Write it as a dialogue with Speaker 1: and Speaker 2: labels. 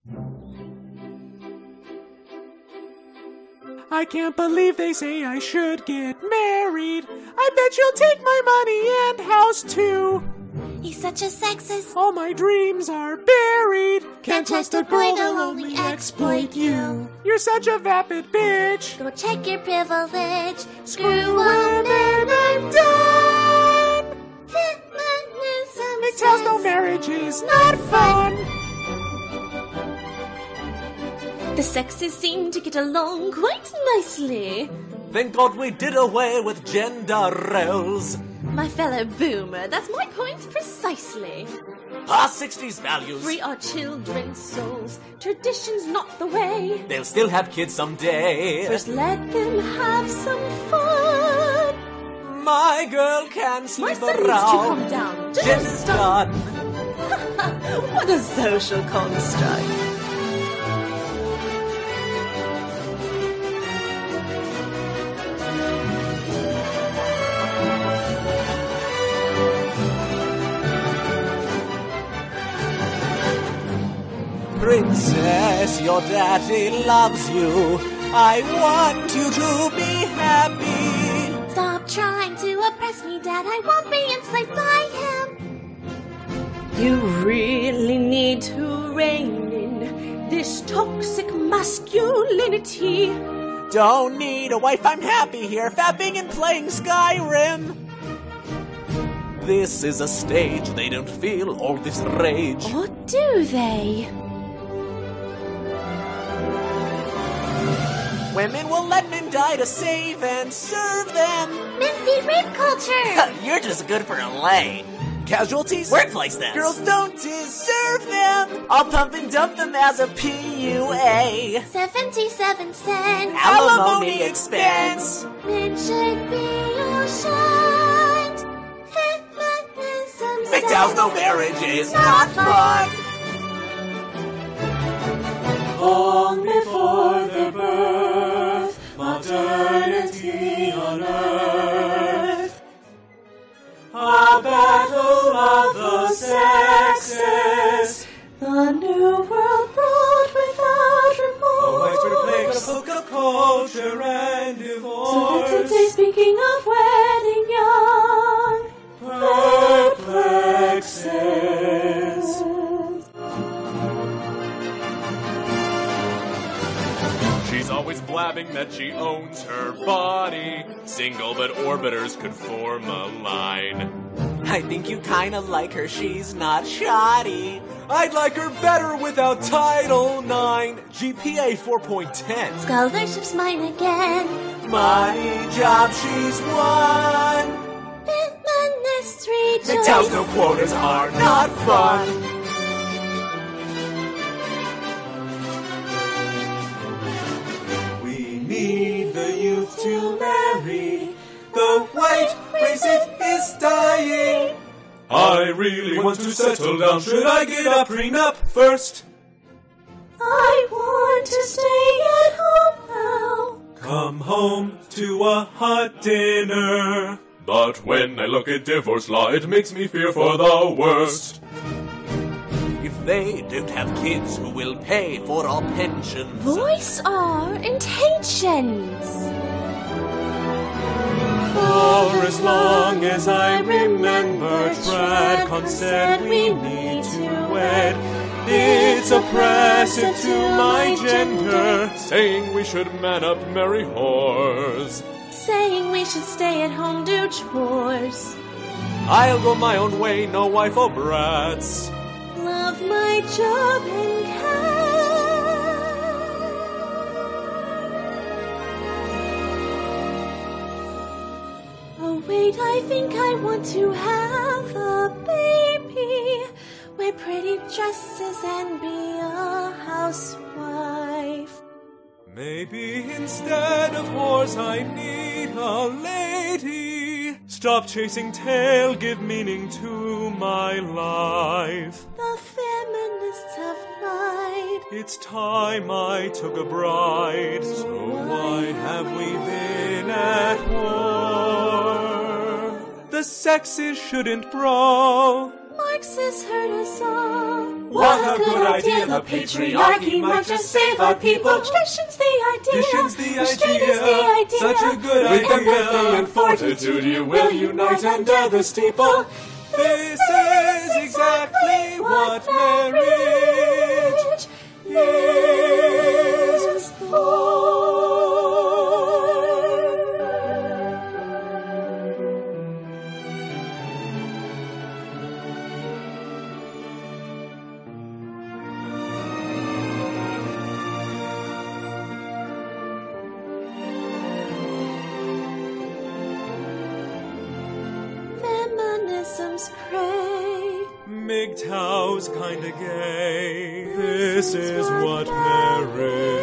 Speaker 1: I can't believe they say I should get married. I bet you'll take my money and house too.
Speaker 2: He's such a sexist.
Speaker 1: All my dreams are buried.
Speaker 2: Can't trust a boy, they'll only exploit you.
Speaker 1: You're such a vapid bitch.
Speaker 2: Go check your privilege.
Speaker 1: Screw women, I'm done.
Speaker 2: Feminism
Speaker 1: It tells no marriage is not fun.
Speaker 2: The sexes seem to get along quite nicely.
Speaker 3: Thank God we did away with gender roles.
Speaker 2: My fellow boomer, that's my point precisely.
Speaker 3: Past 60s values.
Speaker 2: Free our children's souls. Tradition's not the way.
Speaker 3: They'll still have kids someday.
Speaker 2: First let them have some fun.
Speaker 3: My girl can
Speaker 2: My
Speaker 3: sleep
Speaker 2: son needs to
Speaker 3: around.
Speaker 2: calm down.
Speaker 3: Gender's done.
Speaker 2: What a social construct.
Speaker 3: Princess, your daddy loves you. I want you to be happy.
Speaker 2: Stop trying to oppress me, Dad. I won't be enslaved by him. You really need to rein in this toxic masculinity.
Speaker 3: Don't need a wife, I'm happy here, fapping and playing Skyrim. This is a stage, they don't feel all this rage.
Speaker 2: Or do they?
Speaker 3: Women will let men die to save and serve them.
Speaker 2: Men feed rape culture.
Speaker 3: You're just good for LA. Casualties? Workplace then. Girls don't deserve them. I'll pump and dump them as a PUA.
Speaker 2: 77 cents.
Speaker 3: Alimony expense.
Speaker 2: Men should be ashamed. Feminism
Speaker 3: It tells no marriage is not fun.
Speaker 1: Long before their birth, modernity on earth. A battle of the sexes. The new world brought without remorse. A widespread plague of hookup culture and divorce. So today, speaking of wedding young, perplexes.
Speaker 4: She's always blabbing that she owns her body. Single, but orbiters could form a line.
Speaker 3: I think you kinda like her, she's not shoddy.
Speaker 4: I'd like her better without Title IX. GPA 4.10.
Speaker 2: Scholarship's mine again.
Speaker 3: Money job, she's won.
Speaker 2: Feminists rejoice.
Speaker 3: It tells no quotas are not fun.
Speaker 1: Need the youth to marry. The white race, it is dying.
Speaker 4: I really want to settle down. Should I get a prenup first?
Speaker 2: I want to stay at home now.
Speaker 4: Come home to a hot dinner. But when I look at divorce law, it makes me fear for the worst.
Speaker 3: If they don't have kids, who will pay for our pensions?
Speaker 2: Voice our intentions.
Speaker 1: For as long as I remember, Tradcon said we need to wed. It's oppressive to my gender,
Speaker 4: saying we should man up, marry whores.
Speaker 2: Saying we should stay at home, do chores.
Speaker 4: I'll go my own way, no wife or brats.
Speaker 2: Love my job and cat. Oh wait, I think I want to have a baby. Wear pretty dresses and be a housewife.
Speaker 1: Maybe instead of whores I need a lady. Stop chasing tail, give meaning to my life.
Speaker 2: The feminists have lied.
Speaker 1: It's time I took a bride. So why have we been at war? The sexes shouldn't brawl.
Speaker 2: March Marxists hurt us all.
Speaker 1: What a good idea, the patriarchy might just save our people.
Speaker 2: Tradition's the idea.
Speaker 1: Restraint is the idea. Such a good idea. With empathy and fortitude you will unite under the steeple. This is exactly what marriage is for.
Speaker 2: Feminism's cray.
Speaker 1: MGTOW's kinda gay. This is what marriage